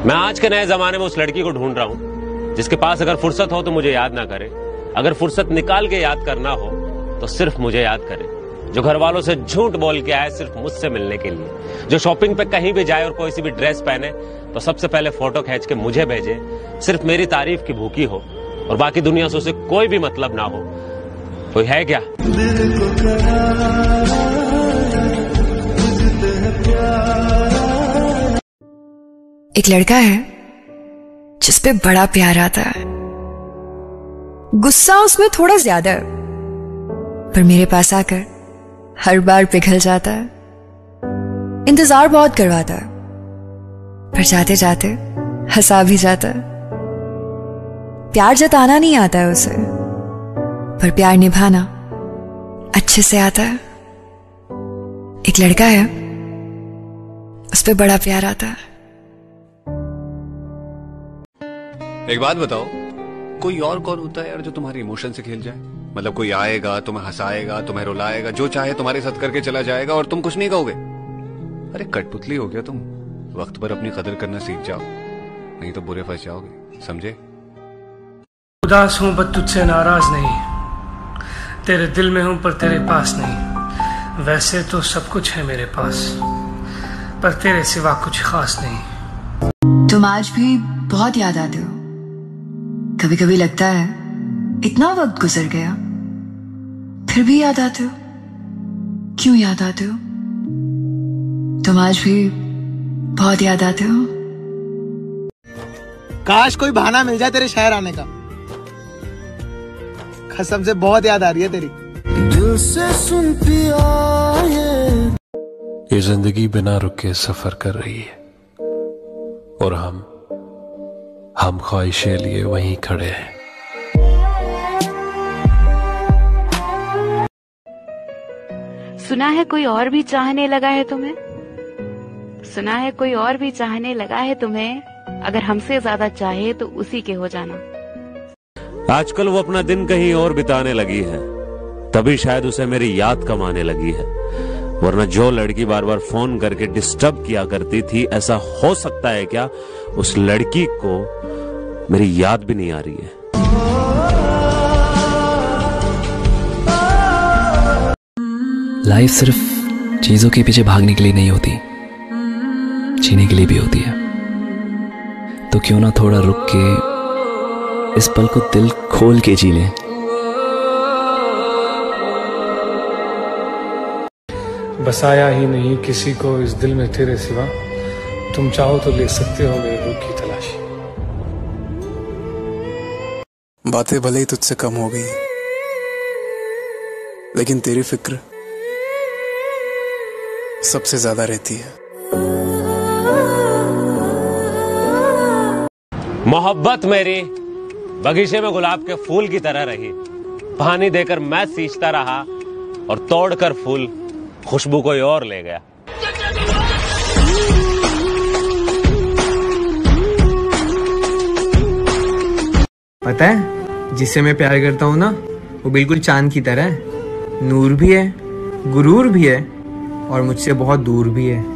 मैं आज के नए जमाने में उस लड़की को ढूंढ रहा हूं जिसके पास अगर फुर्सत हो तो मुझे याद ना करे, अगर फुर्सत निकाल के याद करना हो तो सिर्फ मुझे याद करे, जो घर वालों से झूठ बोल के आए सिर्फ मुझसे मिलने के लिए, जो शॉपिंग पे कहीं भी जाए और कोई सी भी ड्रेस पहने तो सबसे पहले फोटो खींच के मुझे भेजे, सिर्फ मेरी तारीफ की भूखी हो और बाकी दुनिया से उसे कोई भी मतलब ना हो। कोई है क्या? एक लड़का है जिस पे बड़ा प्यार आता है, गुस्सा उसमें थोड़ा ज्यादा है, पर मेरे पास आकर हर बार पिघल जाता है। इंतजार बहुत करवाता है, पर जाते जाते हंसा भी जाता है। प्यार जताना नहीं आता है उसे, पर प्यार निभाना अच्छे से आता है। एक लड़का है, उस पे बड़ा प्यार आता है। एक बात बताओ, कोई और कौन होता है यार जो तुम्हारे इमोशन से खेल जाए? मतलब कोई आएगा, तुम्हें हंसाएगा, तुम्हें रुलाएगा, जो चाहे तुम्हारे साथ करके चला जाएगा और तुम कुछ नहीं कहोगे। अरे कठपुतली हो गया तुम, वक्त पर अपनी कदर करना सीख जाओ, नहीं तो बुरे फंस जाओगे, समझे? उदास हूं पर तुझसे नाराज नहीं, तेरे दिल में हूं पर तेरे पास नहीं। वैसे तो सब कुछ है मेरे पास, पर तेरे सिवा कुछ खास नहीं। तुम आज भी बहुत याद आते हो। कभी कभी लगता है इतना वक्त गुजर गया फिर भी याद आते हो। क्यों याद आते हो? तुम आज भी बहुत याद आते हो। काश कोई बहाना मिल जाए तेरे शहर आने का। कसम से बहुत याद आ रही है तेरी। दिल से सुनती आए। ये जिंदगी बिना रुके सफर कर रही है और हम ख्वाहिशें लिए वहीं खड़े हैं। सुना है कोई और भी चाहने लगा है तुम्हें, सुना है कोई और भी चाहने लगा है तुम्हें। अगर हमसे ज्यादा चाहे तो उसी के हो जाना। आजकल वो अपना दिन कहीं और बिताने लगी है, तभी शायद उसे मेरी याद कम आने लगी है। वरना जो लड़की बार बार फोन करके डिस्टर्ब किया करती थी, ऐसा हो सकता है क्या उस लड़की को मेरी याद भी नहीं आ रही है? लाइफ सिर्फ चीजों के पीछे भागने के लिए नहीं होती, जीने के लिए भी होती है। तो क्यों ना थोड़ा रुक के इस पल को दिल खोल के जी लें। बसाया ही नहीं किसी को इस दिल में तेरे सिवा, तुम चाहो तो ले सकते हो मेरे रूह की तलाशी। बातें भले ही तुझसे कम हो गई, लेकिन तेरी फिक्र सबसे ज्यादा रहती है। मोहब्बत मेरी बगीचे में गुलाब के फूल की तरह रही, पानी देकर मैं सींचता रहा और तोड़कर फूल खुशबू कोई और ले गया। पता है, जिससे मैं प्यार करता हूँ ना, वो बिल्कुल चांद की तरह है। नूर भी है, गुरूर भी है और मुझसे बहुत दूर भी है।